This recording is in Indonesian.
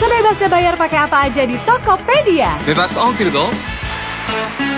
Sebebasnya bayar pakai apa aja di Tokopedia. bebas ongkir dong.